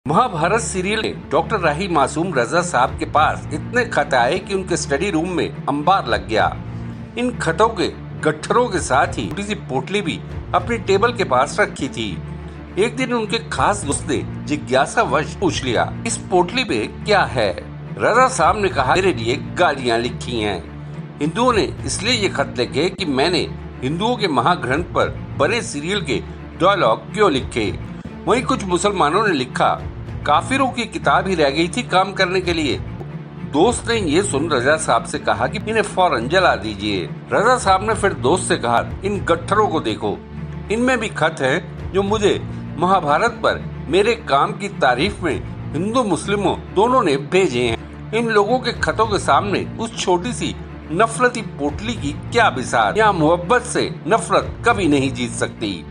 Mahabharat serial में doctor Rahi Masoom Raza साहब के पास इतने खत आए कि उनके स्टडी रूम में अंबार लग गया। इन खतों के गट्ठरों के साथ ही छोटी सी पोटली भी अपनी टेबल के पास रखी थी। एक दिन उनके खास दोस्त ने जिज्ञासावश पूछ लिया, इस पोटली में क्या है? रजा साहब ने कहा, मेरे लिए गालियाँ लिखी हैं। हिंदुओं ने इसलिए ये खत लिखे कि मैंने हिंदुओं के महाग्रंथ पर बने सीरियल के डायलॉग क्यों लिखे। वहीं कुछ मुसलमानों ने लिखा, काफिरों की किताब ही रह गई थी काम करने के लिए। दोस्त ने ये सुन रजा साहब से कहा कि इन्हें फौरन जला दीजिए। रजा साहब ने फिर दोस्त से कहा, इन गट्ठरों को देखो, इनमें भी खत हैं जो मुझे महाभारत पर मेरे काम की तारीफ में हिंदू मुस्लिमों दोनों ने भेजे हैं। इन लोगों के खतों के सामने उस छोटी सी नफरती पोटली की क्या बिसात। यहाँ मोहब्बत से नफरत कभी नहीं जीत सकती।